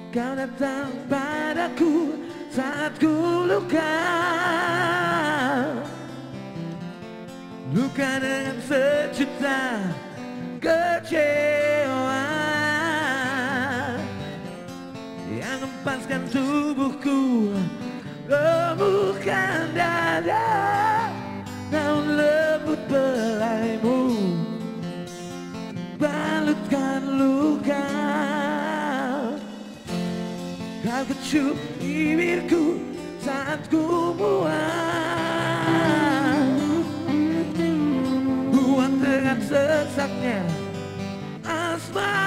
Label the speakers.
Speaker 1: Kau datang padaku saat ku luka, luka dengan sejuta kecewa yang empaskan tubuhku, rembukan dada, daun lembut belaimu balutkan luka. Kau kecup bibirku saat ku muak, buat dengan sesaknya asmara.